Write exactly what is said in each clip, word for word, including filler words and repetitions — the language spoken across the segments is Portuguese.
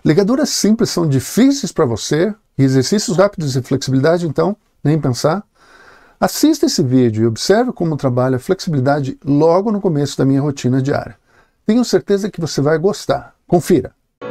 Ligaduras simples são difíceis para você, e exercícios rápidos de flexibilidade, então, nem pensar? Assista esse vídeo e observe como trabalho a flexibilidade logo no começo da minha rotina diária. Tenho certeza que você vai gostar. Confira!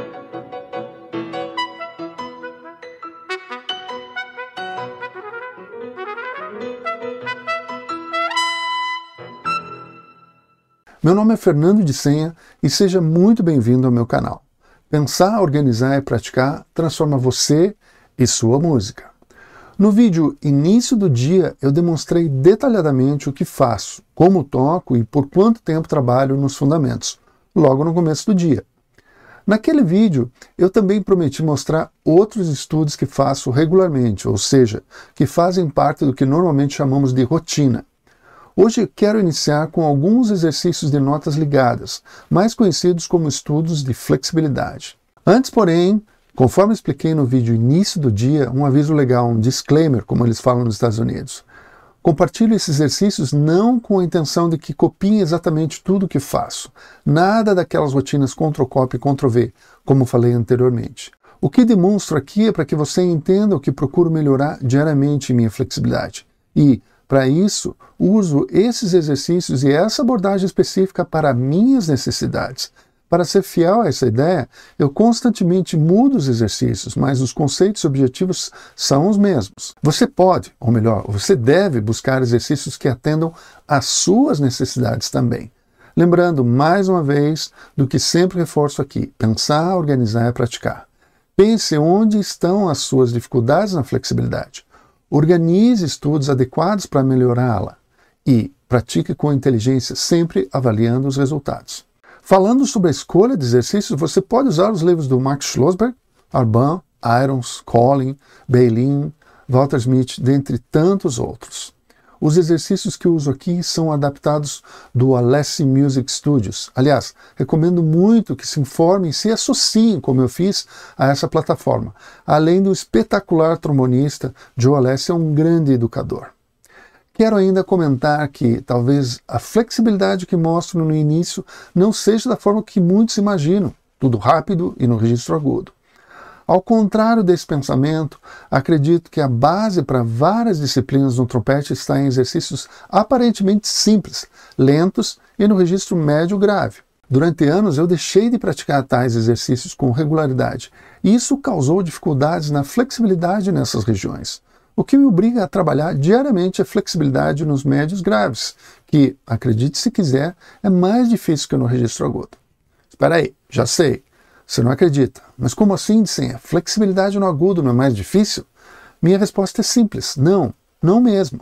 Meu nome é Fernando de Senha e seja muito bem-vindo ao meu canal. Pensar, organizar e praticar transforma você e sua música. No vídeo Início do Dia, eu demonstrei detalhadamente o que faço, como toco e por quanto tempo trabalho nos fundamentos, logo no começo do dia. Naquele vídeo, eu também prometi mostrar outros estudos que faço regularmente, ou seja, que fazem parte do que normalmente chamamos de rotina. Hoje eu quero iniciar com alguns exercícios de notas ligadas, mais conhecidos como estudos de flexibilidade. Antes, porém, conforme expliquei no vídeo Início do Dia, um aviso legal, um disclaimer, como eles falam nos Estados Unidos. Compartilho esses exercícios não com a intenção de que copiem exatamente tudo o que faço. Nada daquelas rotinas Ctrl-C e Ctrl-V, como falei anteriormente. O que demonstro aqui é para que você entenda o que procuro melhorar diariamente em minha flexibilidade. E, para isso, uso esses exercícios e essa abordagem específica para minhas necessidades. Para ser fiel a essa ideia, eu constantemente mudo os exercícios, mas os conceitos e objetivos são os mesmos. Você pode, ou melhor, você deve buscar exercícios que atendam às suas necessidades também. Lembrando, mais uma vez, do que sempre reforço aqui, pensar, organizar e praticar. Pense onde estão as suas dificuldades na flexibilidade. Organize estudos adequados para melhorá-la e pratique com inteligência, sempre avaliando os resultados. Falando sobre a escolha de exercícios, você pode usar os livros do Mark Schlossberg, Arban, Irons, Collin, Bailin, Walter Smith, dentre tantos outros. Os exercícios que uso aqui são adaptados do Alessi Music Studios. Aliás, recomendo muito que se informem e se associem, como eu fiz, a essa plataforma. Além do espetacular trombonista, Joe Alessi é um grande educador. Quero ainda comentar que talvez a flexibilidade que mostro no início não seja da forma que muitos imaginam, tudo rápido e no registro agudo. Ao contrário desse pensamento, acredito que a base para várias disciplinas no trompete está em exercícios aparentemente simples, lentos e no registro médio grave. Durante anos eu deixei de praticar tais exercícios com regularidade, e isso causou dificuldades na flexibilidade nessas regiões. O que me obriga a trabalhar diariamente a flexibilidade nos médios graves, que, acredite se quiser, é mais difícil que no registro agudo. Espera aí, já sei. Você não acredita. Mas como assim, Senha? Flexibilidade no agudo não é mais difícil? Minha resposta é simples. Não, não mesmo.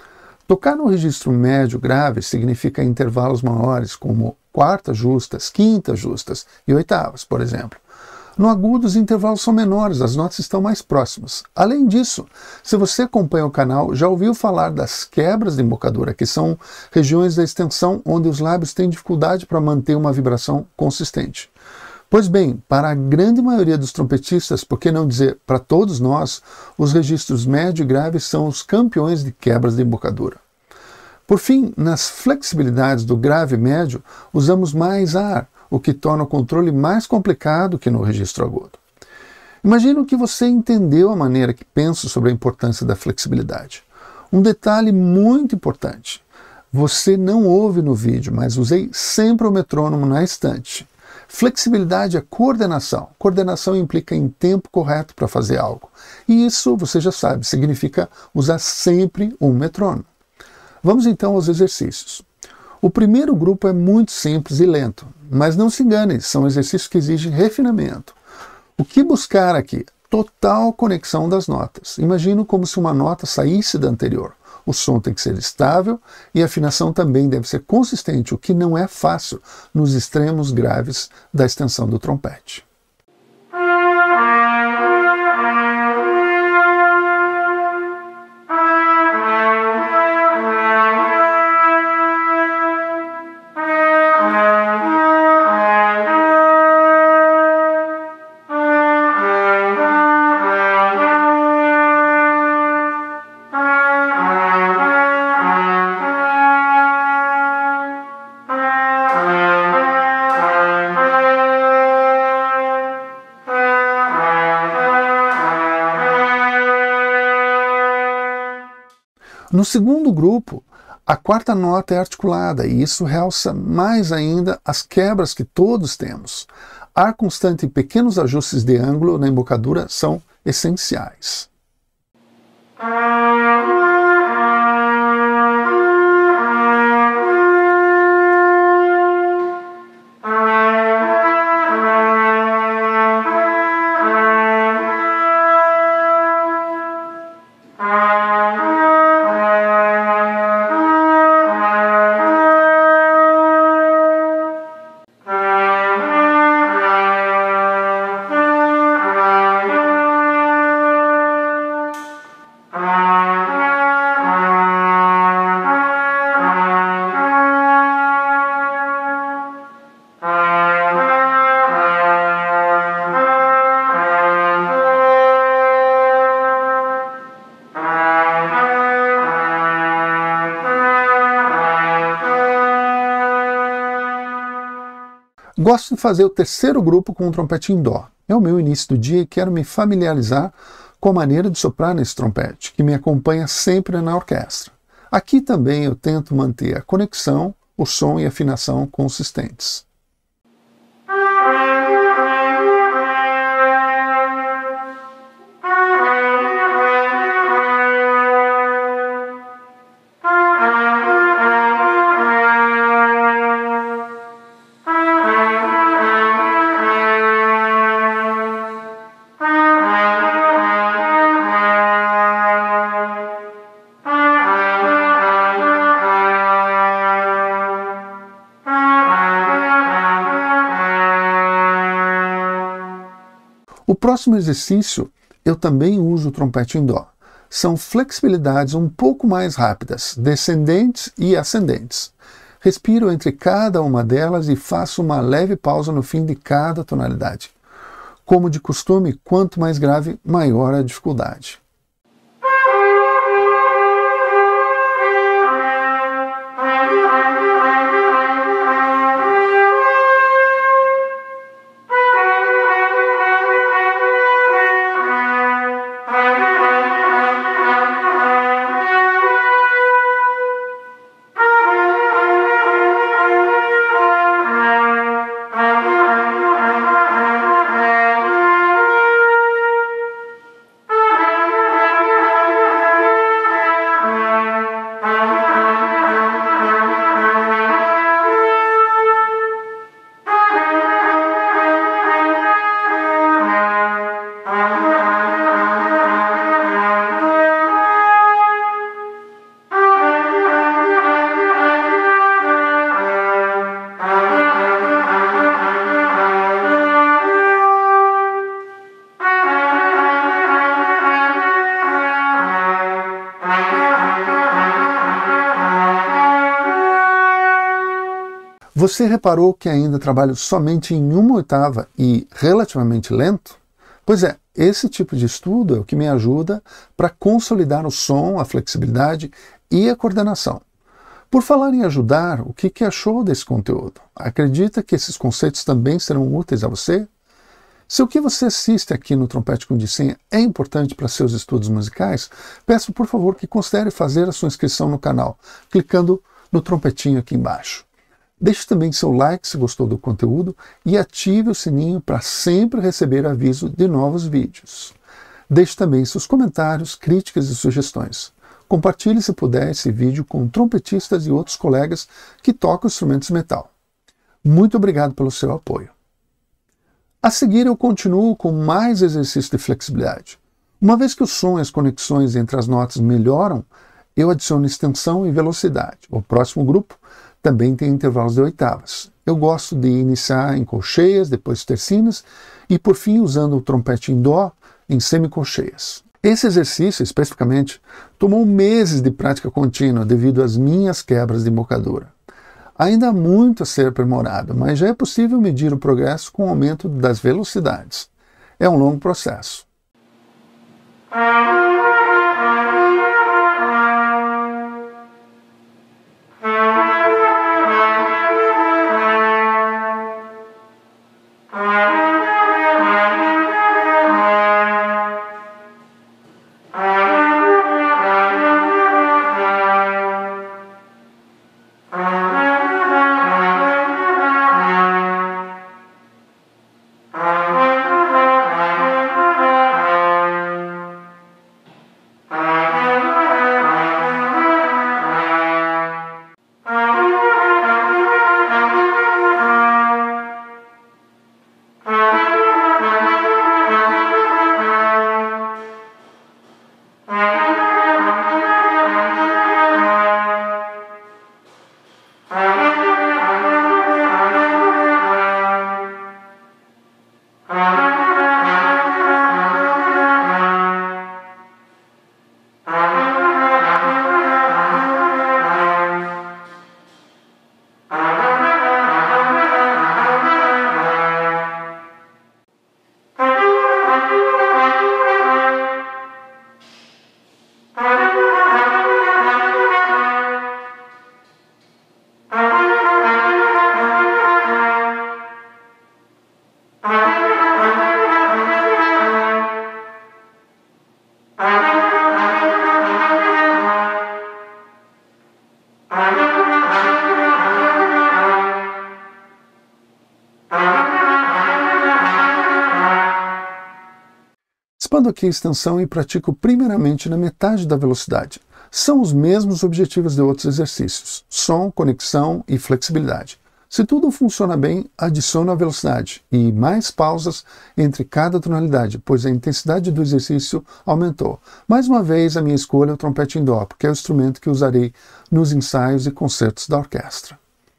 Tocar no registro médio grave significa intervalos maiores, como quartas justas, quintas justas e oitavas, por exemplo. No agudo, os intervalos são menores, as notas estão mais próximas. Além disso, se você acompanha o canal, já ouviu falar das quebras de embocadura, que são regiões da extensão onde os lábios têm dificuldade para manter uma vibração consistente. Pois bem, para a grande maioria dos trompetistas, por que não dizer para todos nós, os registros médio e grave são os campeões de quebras de embocadura. Por fim, nas flexibilidades do grave e médio, usamos mais ar, o que torna o controle mais complicado que no registro agudo. Imagino que você entendeu a maneira que penso sobre a importância da flexibilidade. Um detalhe muito importante. Você não ouve no vídeo, mas usei sempre o metrônomo na estante. Flexibilidade é coordenação. Coordenação implica em tempo correto para fazer algo. E isso, você já sabe, significa usar sempre um metrônomo. Vamos então aos exercícios. O primeiro grupo é muito simples e lento, mas não se engane, são exercícios que exigem refinamento. O que buscar aqui? Total conexão das notas. Imagino como se uma nota saísse da anterior. O som tem que ser estável e a afinação também deve ser consistente, o que não é fácil nos extremos graves da extensão do trompete. No segundo grupo, a quarta nota é articulada e isso realça mais ainda as quebras que todos temos. Ar constante e pequenos ajustes de ângulo na embocadura são essenciais. Gosto de fazer o terceiro grupo com o trompete em dó. É o meu início do dia e quero me familiarizar com a maneira de soprar nesse trompete, que me acompanha sempre na orquestra. Aqui também eu tento manter a conexão, o som e a afinação consistentes. O próximo exercício, eu também uso o trompete em dó. São flexibilidades um pouco mais rápidas, descendentes e ascendentes. Respiro entre cada uma delas e faço uma leve pausa no fim de cada tonalidade. Como de costume, quanto mais grave, maior a dificuldade. Você reparou que ainda trabalho somente em uma oitava e relativamente lento? Pois é, esse tipo de estudo é o que me ajuda para consolidar o som, a flexibilidade e a coordenação. Por falar em ajudar, o que, que achou desse conteúdo? Acredita que esses conceitos também serão úteis a você? Se o que você assiste aqui no Trompete com Dissenha é importante para seus estudos musicais, peço por favor que considere fazer a sua inscrição no canal, clicando no trompetinho aqui embaixo. Deixe também seu like se gostou do conteúdo e ative o sininho para sempre receber aviso de novos vídeos. Deixe também seus comentários, críticas e sugestões. Compartilhe, se puder, esse vídeo com trompetistas e outros colegas que tocam instrumentos de metal. Muito obrigado pelo seu apoio. A seguir eu continuo com mais exercícios de flexibilidade. Uma vez que o som e as conexões entre as notas melhoram, eu adiciono extensão e velocidade. O próximo grupo também tem intervalos de oitavas. Eu gosto de iniciar em colcheias, depois tercinas e por fim usando o trompete em dó em semicolcheias. Esse exercício, especificamente, tomou meses de prática contínua devido às minhas quebras de embocadura. Ainda há muito a ser aprimorado, mas já é possível medir o progresso com o aumento das velocidades. É um longo processo. Expando aqui a extensão e pratico primeiramente na metade da velocidade. São os mesmos objetivos de outros exercícios: som, conexão e flexibilidade. Se tudo funciona bem, adiciono a velocidade e mais pausas entre cada tonalidade, pois a intensidade do exercício aumentou. Mais uma vez, a minha escolha é o trompete em dó, porque é o instrumento que usarei nos ensaios e concertos da orquestra.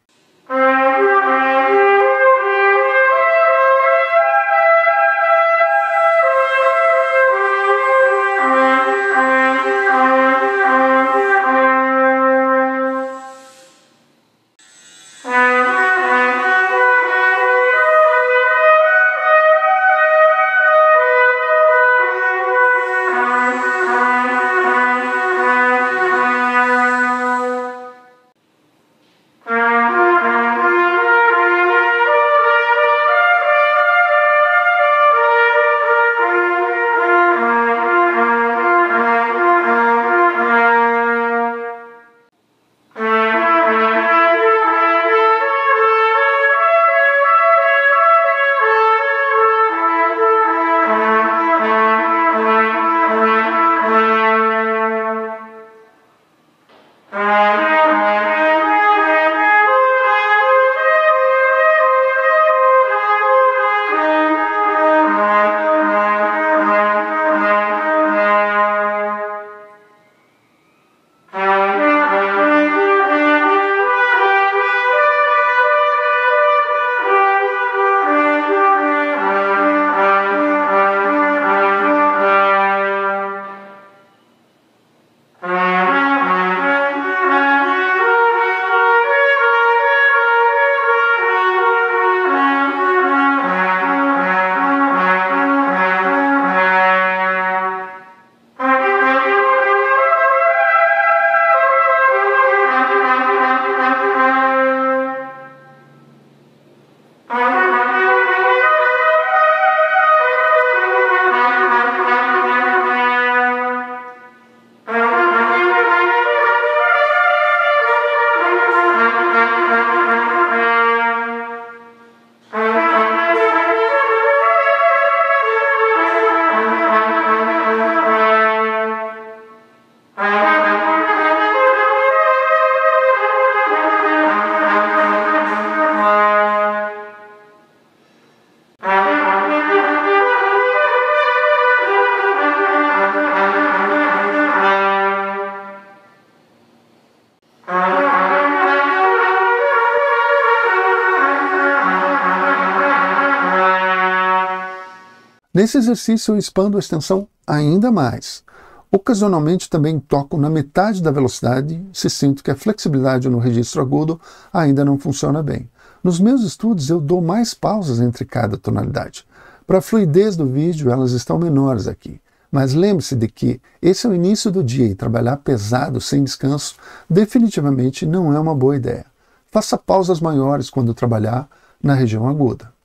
Nesse exercício eu expando a extensão ainda mais. Ocasionalmente também toco na metade da velocidade se sinto que a flexibilidade no registro agudo ainda não funciona bem. Nos meus estudos eu dou mais pausas entre cada tonalidade. Para a fluidez do vídeo elas estão menores aqui. Mas lembre-se de que esse é o início do dia e trabalhar pesado sem descanso definitivamente não é uma boa ideia. Faça pausas maiores quando trabalhar na região aguda.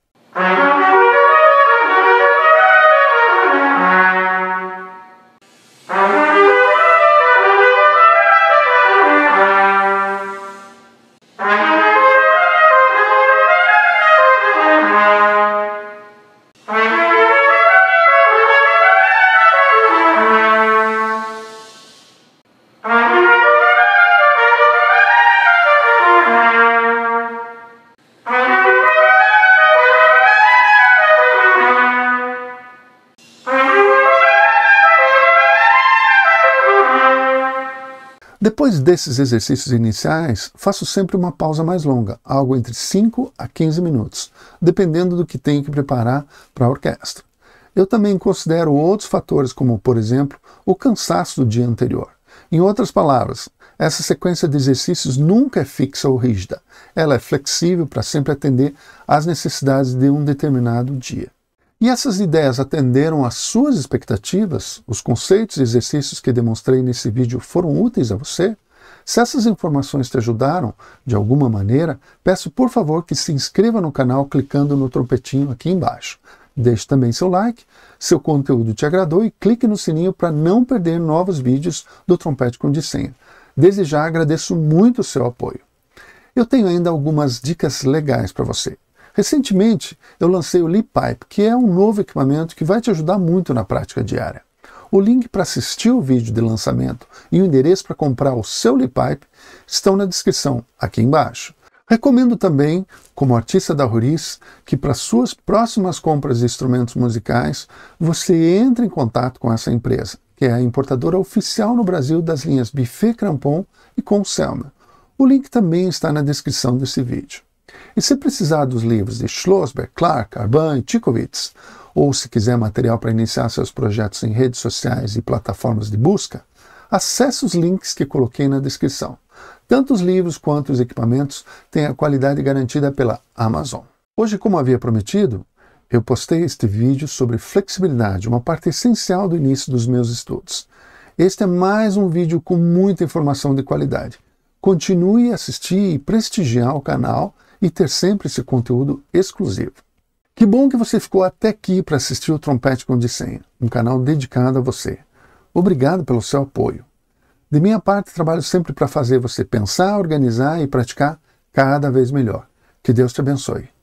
Depois desses exercícios iniciais, faço sempre uma pausa mais longa, algo entre cinco a quinze minutos, dependendo do que tenho que preparar para a orquestra. Eu também considero outros fatores, como, por exemplo, o cansaço do dia anterior. Em outras palavras, essa sequência de exercícios nunca é fixa ou rígida. Ela é flexível para sempre atender às necessidades de um determinado dia. E essas ideias atenderam às suas expectativas? Os conceitos e exercícios que demonstrei nesse vídeo foram úteis a você? Se essas informações te ajudaram de alguma maneira, peço por favor que se inscreva no canal clicando no trompetinho aqui embaixo. Deixe também seu like, se o conteúdo te agradou, e clique no sininho para não perder novos vídeos do Trompete com Dissenha. Desde já agradeço muito o seu apoio. Eu tenho ainda algumas dicas legais para você. Recentemente, eu lancei o LeapPipe, que é um novo equipamento que vai te ajudar muito na prática diária. O link para assistir o vídeo de lançamento e o endereço para comprar o seu LeapPipe estão na descrição aqui embaixo. Recomendo também, como artista da Roriz, que para suas próximas compras de instrumentos musicais, você entre em contato com essa empresa, que é a importadora oficial no Brasil das linhas Buffet Crampon e Conselma. O link também está na descrição desse vídeo. E se precisar dos livros de Schlossberg, Clark, Arban e Tchikowitz, ou se quiser material para iniciar seus projetos em redes sociais e plataformas de busca, acesse os links que coloquei na descrição. Tanto os livros quanto os equipamentos têm a qualidade garantida pela Amazon. Hoje, como havia prometido, eu postei este vídeo sobre flexibilidade, uma parte essencial do início dos meus estudos. Este é mais um vídeo com muita informação de qualidade. Continue a assistir e prestigiar o canal e ter sempre esse conteúdo exclusivo. Que bom que você ficou até aqui para assistir o Trompete com Dissenha, um canal dedicado a você. Obrigado pelo seu apoio. De minha parte, trabalho sempre para fazer você pensar, organizar e praticar cada vez melhor. Que Deus te abençoe.